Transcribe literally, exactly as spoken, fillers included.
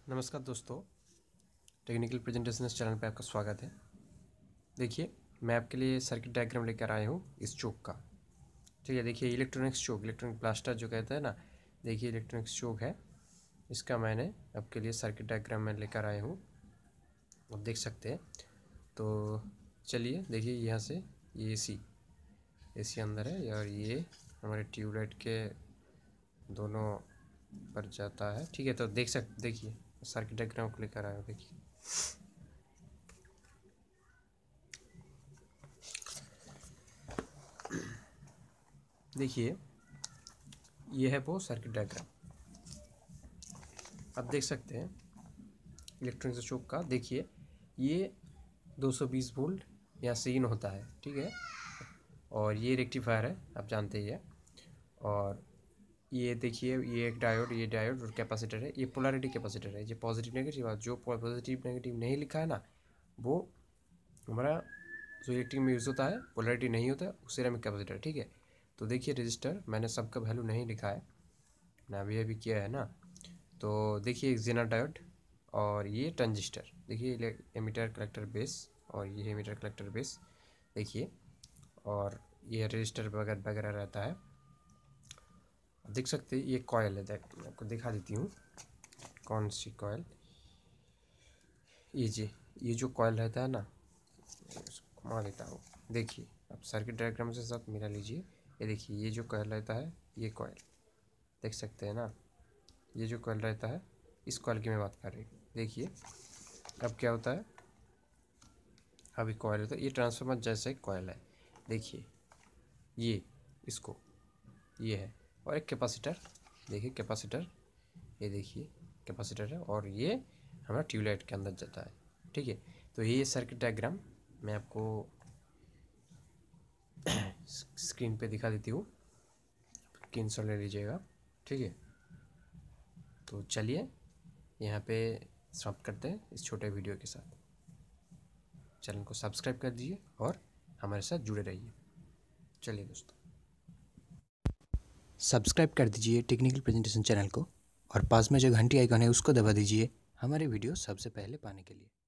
नमस्कार दोस्तों, technical presentation इस चैनल पे आपका स्वागत है। देखिए, मैं आपके लिए सर्किट डायग्राम लेकर आया हूँ इस चोक का। ठीक है, देखिए इलेक्ट्रॉनिक्स चोक, इलेक्ट्रॉनिक प्लास्टर जो कहते हैं ना, देखिए इलेक्ट्रॉनिक्स चोक है। इसका मैंने आपके लिए सर्किट डायग्राम में लेकर आया हूँ, आप देख सकते हैं। तो चलिए देखिए, यहाँ से ये ए सी ए सी अंदर है और ये हमारे ट्यूबलाइट के दोनों पर जाता है। ठीक है, तो देख सकते देखिए सर्किट डायग्राम को लेकर आया हूँ। देखिए देखिए ये है वो सर्किट डायग्राम, आप देख सकते हैं इलेक्ट्रॉनिक्स चोक का। देखिए ये दो सौ बीस वोल्ट यहाँ से इन होता है, ठीक है। और ये रेक्टिफायर है, आप जानते ही है। और ये देखिए, ये एक डायोड, ये डायोड और कैपेसिटर है। ये पोलैरिटी कैपेसिटर है, ये पॉजिटिव नेगेटिव। जो पॉजिटिव नेगेटिव नहीं लिखा है ना, वो हमारा जो इलेक्ट्रिक में यूज़ होता है, पोलैरिटी नहीं होता है, वो सिरेमिक कैपेसिटर, ठीक है। तो देखिए रजिस्टर, मैंने सबका वैल्यू नहीं लिखा है ना, अभी अभी किया है ना। तो देखिए एक जेनर डायोड और ये ट्रांजिस्टर, देखिए एमीटर कलेक्टर बेस और ये एमीटर कलेक्टर बेस देखिए। और ये रजिस्टर वगैरह वगैरह रहता है, देख सकते हैं। ये कॉयल है, देख मैं आपको दिखा देती हूँ कौन सी कॉयल। ये जी ये जो कॉयल रहता है ना, घुमा देता हूँ। देखिए आप सर्किट डायग्राम से साथ मिला लीजिए। ये देखिए, ये जो कॉयल रहता है, ये कॉयल देख सकते हैं ना। ये जो कॉयल रहता है, इस कॉयल की मैं बात कर रही हूँ। देखिए अब क्या होता है, अभी कॉयल होता है, ये ट्रांसफार्मर जैसे कॉयल है। देखिए ये इसको ये है, और एक कैपेसिटर, देखिए कैपेसिटर, ये देखिए कैपेसिटर है, और ये हमारा ट्यूबलाइट के अंदर जाता है, ठीक है। तो ये सर्किट डायग्राम मैं आपको स्क्रीन पे दिखा देती हूँ, स्क्रीनशॉट ले लीजिएगा, ठीक है। तो चलिए यहाँ पे समाप्त करते हैं इस छोटे वीडियो के साथ। चैनल को सब्सक्राइब कर दीजिए और हमारे साथ जुड़े रहिए। चलिए दोस्तों, सब्सक्राइब कर दीजिए टेक्निकल प्रेजेंटेशन चैनल को, और पास में जो घंटी आइकन है उसको दबा दीजिए हमारे वीडियो सबसे पहले पाने के लिए।